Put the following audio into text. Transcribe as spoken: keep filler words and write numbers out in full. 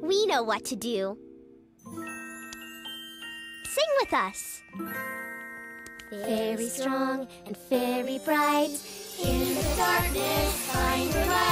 We know what to do. Sing with us. Very strong and very bright. In the darkness, find your light.